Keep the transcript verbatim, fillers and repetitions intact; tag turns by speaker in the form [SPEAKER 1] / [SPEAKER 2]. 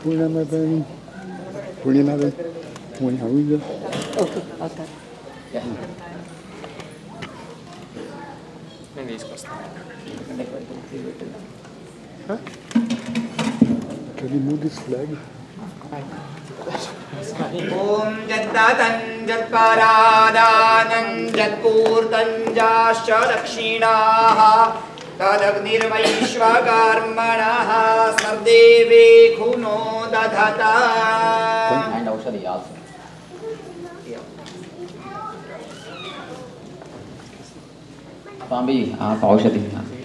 [SPEAKER 1] Purnamadan, Purnamadan, Purnamadan.
[SPEAKER 2] Okay, okay.
[SPEAKER 3] Yeah.
[SPEAKER 4] నేను తీసుకొస్తాను.
[SPEAKER 1] Huh? Can you move this flag?
[SPEAKER 5] Om Jadatan Jadparadanam Jadpurtan Jascha Dakshinaha Tadagniर्वैश्वकर्मणः सर्देवे खुनो दधता.
[SPEAKER 3] And Aushadhi also. Swami, आप औषधि